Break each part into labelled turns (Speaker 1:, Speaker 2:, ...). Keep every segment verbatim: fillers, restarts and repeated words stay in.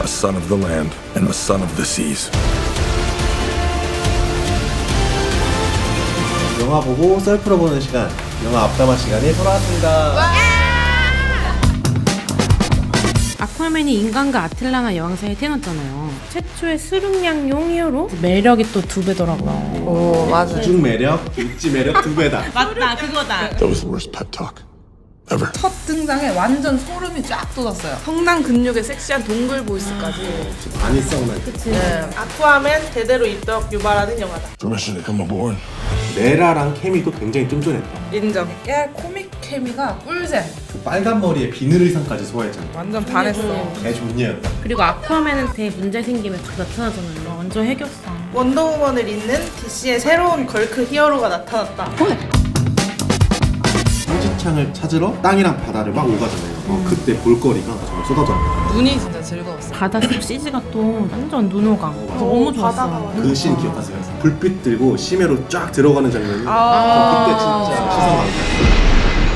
Speaker 1: a son of the land and a son of the seas.
Speaker 2: 영화 보고 썰프로 보는 시간, 영화 앞담화 시간이 돌아왔습니다.
Speaker 3: 아쿠아맨이 인간과 아틀라나 여왕 사이에 태어났잖아요. 최초의 수륙양용 히어로? 매력이 또 두 배더라고요.
Speaker 4: 오, 맞아요.
Speaker 2: 수중 매력, 육지 매력 두 배다.
Speaker 3: 맞다, 그거다.
Speaker 1: That was the worst pep talk ever.
Speaker 4: 첫 등장에 완전 소름이 쫙 돋았어요. 성난 근육의 섹시한 동글 보이스까지.
Speaker 2: 많이 싸우나.
Speaker 3: 그치.
Speaker 4: 네.
Speaker 5: 아쿠아맨 제대로 입덕 유발하는 영화다.
Speaker 1: Permission to come aboard.
Speaker 2: 메라랑 케미도 굉장히 쫀쫀했다.
Speaker 4: 인정. 깨 코믹 케미가 꿀잼.
Speaker 2: 그 빨간 머리에 비늘 의상까지 소화했잖아.
Speaker 4: 완전 반했어.
Speaker 2: 개 좋냐였다.
Speaker 3: 그리고 아쿠아맨한테 문제 생기면 그 나타나잖아요. 완전 해결사.
Speaker 5: 원더우먼을 잇는 디씨의 새로운 걸크 히어로가 나타났다.
Speaker 2: 성지창을 찾으러 땅이랑 바다를 막 오가잖아요. 어, 그때 볼거리가 정말 쏟아졌다.
Speaker 4: 눈이 진짜 즐거웠어.
Speaker 3: 바닷속 씨지가 또 완전 눈호강. 너무 좋았어.
Speaker 2: 그 씬 기억하세요? 불빛 들고 심해로 쫙 들어가는 장면이
Speaker 4: 아
Speaker 2: 그때 진짜 시선 강타.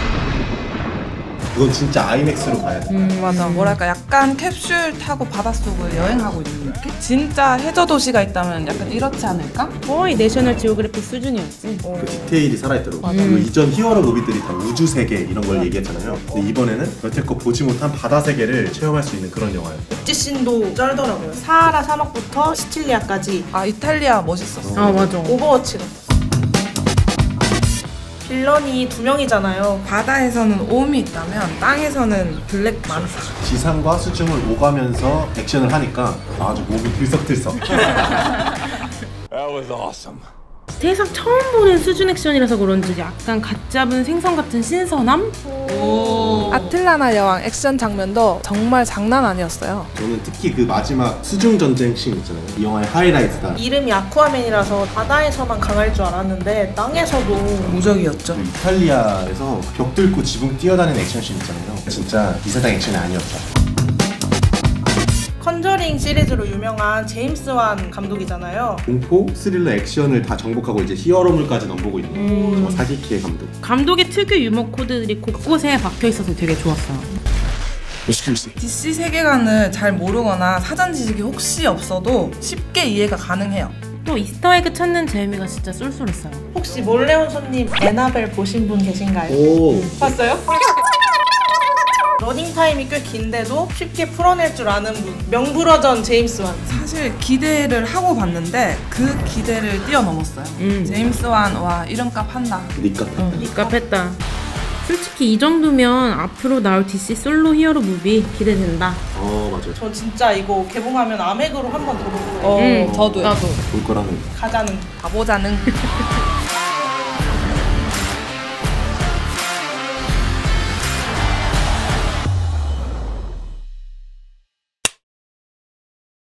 Speaker 2: 그건 진짜 아이맥스로 가야 돼.
Speaker 4: 음 맞아. 뭐랄까 약간 캡슐 타고 바닷속을 여행하고 있는 느낌? 진짜 해저 도시가 있다면 약간 이렇지 않을까?
Speaker 3: 거의 내셔널 지오그래픽 수준이었지.
Speaker 2: 그 디테일이 살아있더라고. 그 이전 히어로 무비들이 다 우주 세계 이런 걸 얘기했잖아요. 근데 이번에는 여태껏 보지 못한 바다 세계를 체험할 수 있는 그런 영화였대.
Speaker 5: 복지씬도 쩔더라고요. 사하라 사막부터 시칠리아까지
Speaker 4: 아 이탈리아 멋있었어.
Speaker 3: 아 맞아.
Speaker 5: 오버워치 같았어. 빌런이 두 명이잖아요.
Speaker 4: 바다에서는 옴이 있다면 땅에서는 블랙 만사.
Speaker 2: 지상과 수중을 오가면서 액션을 하니까 아주 몸이 들썩들썩.
Speaker 1: That was awesome.
Speaker 3: 세상 처음 보는 수준 액션이라서 그런지 약간 갓 잡은 생선 같은 신선함?
Speaker 4: 오. 아틀라나 여왕 액션 장면도 정말 장난 아니었어요.
Speaker 2: 저는 특히 그 마지막 수중 전쟁 씬 있잖아요. 이 영화의 하이라이트다.
Speaker 5: 이름이 아쿠아맨이라서 바다에서만 강할 줄 알았는데 땅에서도
Speaker 4: 무적이었죠.
Speaker 2: 그 이탈리아에서 벽 뚫고 지붕 뛰어다니는 액션씬 있잖아요. 진짜 이 세상 액션이 아니었다.
Speaker 5: 컨저링 시리즈로 유명한 제임스 완 감독이잖아요.
Speaker 2: 공포, 스릴러, 액션을 다 정복하고 이제 히어로물까지 넘보고 있는 음. 사기키의 감독.
Speaker 3: 감독의 특유 유머 코드들이 곳곳에 박혀 있어서 되게 좋았어요.
Speaker 1: Excuse me.
Speaker 4: 디씨 세계관을 잘 모르거나 사전 지식이 혹시 없어도 쉽게 이해가 가능해요.
Speaker 3: 또 이스터에그 찾는 재미가 진짜 쏠쏠했어요.
Speaker 5: 혹시 몰래 온 손님 에나벨 보신 분 계신가요?
Speaker 2: 오.
Speaker 5: 봤어요? 러닝타임이 꽤 긴데도 쉽게 풀어낼 줄 아는 분. 명불허전 제임스 완.
Speaker 4: 사실 기대를 하고 봤는데 그 기대를 뛰어넘었어요.
Speaker 3: 음.
Speaker 4: 제임스 완, 와 이름값 한다.
Speaker 2: 니값.
Speaker 3: 어, 니값했다. 솔직히 이 정도면 앞으로 나올 디씨 솔로 히어로 무비 기대된다.
Speaker 2: 어 맞아요.
Speaker 5: 저 진짜 이거 개봉하면 아맥으로 한 번 더 볼 거예요.
Speaker 4: 어,
Speaker 3: 응,
Speaker 4: 저도요.
Speaker 3: 나도.
Speaker 2: 볼 거라는.
Speaker 5: 가자는.
Speaker 4: 가보자는.